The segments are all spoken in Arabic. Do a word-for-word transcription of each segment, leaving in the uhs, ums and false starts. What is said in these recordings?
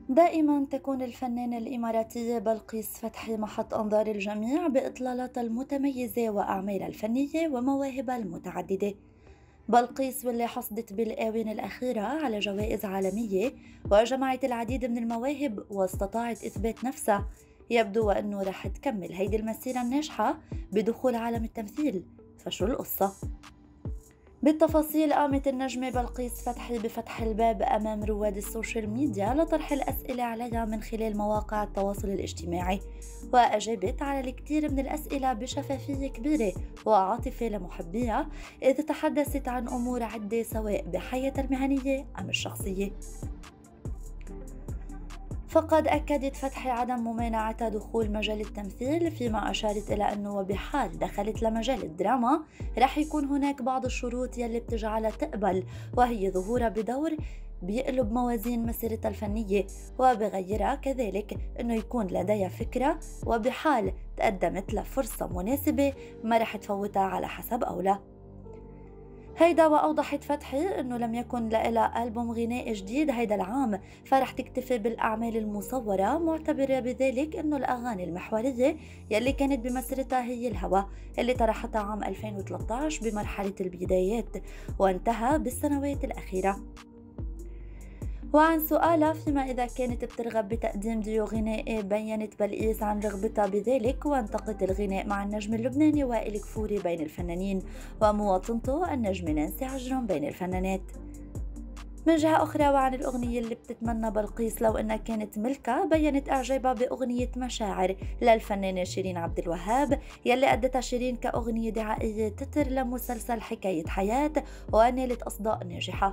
دائما تكون الفنانة الإماراتية بلقيس فتحي محط أنظار الجميع بإطلالاتها المتميزة وأعمالها الفنية ومواهبها المتعددة. بلقيس واللي حصدت بالآونة الأخيرة على جوائز عالمية وجمعت العديد من المواهب واستطاعت إثبات نفسها، يبدو وأنه رح تكمل هيدي المسيرة الناجحة بدخول عالم التمثيل. فشو القصة؟ بالتفاصيل قامت النجمة بلقيس فتحي بفتح الباب أمام رواد السوشيال ميديا لطرح الأسئلة عليها من خلال مواقع التواصل الاجتماعي، وأجابت على الكثير من الأسئلة بشفافية كبيرة وعاطفة لمحبيها، إذ تحدثت عن أمور عدة سواء بحياتها المهنية أم الشخصية. فقد أكدت فتحي عدم ممانعتها دخول مجال التمثيل، فيما أشارت إلى أنه وبحال دخلت لمجال الدراما رح يكون هناك بعض الشروط يلي بتجعلها تقبل، وهي ظهورها بدور بيقلب موازين مسيرتها الفنية، وبغيرها كذلك أنه يكون لديها فكرة، وبحال تقدمت لها فرصة مناسبة ما رح تفوتها على حسب أولى. هيدا وأوضحت فتحي أنه لم يكن لها ألبوم غنائي جديد هيدا العام، فرح تكتفي بالأعمال المصورة، معتبرة بذلك أنه الأغاني المحورية يلي كانت بمسيرتها هي الهوى اللي طرحتها عام ألفين وثلاثة عشر بمرحلة البدايات وانتهى بالسنوات الأخيرة. وعن سؤالها فيما إذا كانت بترغب بتقديم ديو غنائي، بيّنت بلقيس عن رغبتها بذلك وانتقت الغناء مع النجم اللبناني وائل كفوري بين الفنانين، ومواطنته النجمة نانسي عجرم بين الفنانات. من جهة أخرى وعن الأغنية اللي بتتمنى بلقيس لو إنها كانت ملكها، بيّنت إعجابها بأغنية مشاعر للفنانة شيرين عبد الوهاب يلي أدتها شيرين كأغنية دعائية تتر لمسلسل حكاية حياة، ونالت أصداء ناجحة.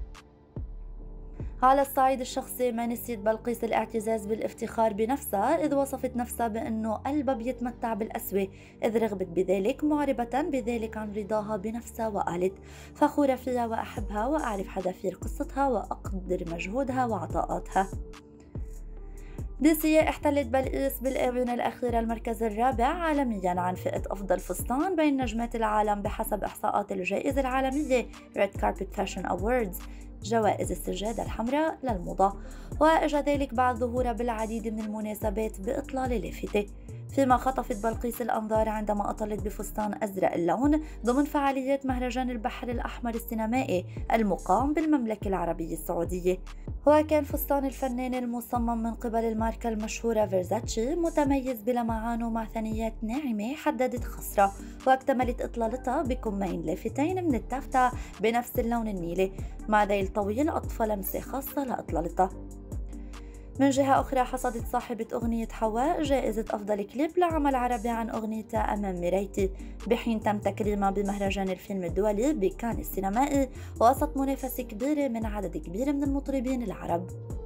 على الصعيد الشخصي ما نسيت بلقيس الاعتزاز بالافتخار بنفسها، إذ وصفت نفسها بأنه قلبها بيتمتع بالقسوة، إذ رغبت بذلك معربة بذلك عن رضاها بنفسها، وقالت: فخورة فيها وأحبها وأعرف حذافير قصتها وأقدر مجهودها وعطاءاتها. بسياق احتلت بلقيس بالآونة الأخيرة المركز الرابع عالميا عن فئة أفضل فستان بين نجمات العالم بحسب إحصاءات الجائزة العالمية Red Carpet Fashion Awards، جوائز السجادة الحمراء للموضة، وأجى ذلك بعد ظهورها بالعديد من المناسبات بإطلالة لافتة. فيما خطفت بلقيس الأنظار عندما أطلت بفستان أزرق اللون ضمن فعاليات مهرجان البحر الأحمر السينمائي المقام بالمملكة العربية السعودية، وكان فستان الفنان المصمم من قبل الماركة المشهورة فيرزاتشي متميز بلمعانه مع ثنيات ناعمة حددت خصرة، واكتملت إطلالتها بكمين لافتين من التافتة بنفس اللون النيلي مع ذيل طويل أضفى لمسة خاصة لإطلالتها. من جهة أخرى حصدت صاحبة أغنية حواء جائزة أفضل كليب لعمل عربي عن أغنيتها أمام مرايتي، بحين تم تكريمها بمهرجان الفيلم الدولي بكان السينمائي وسط منافسة كبيرة من عدد كبير من المطربين العرب.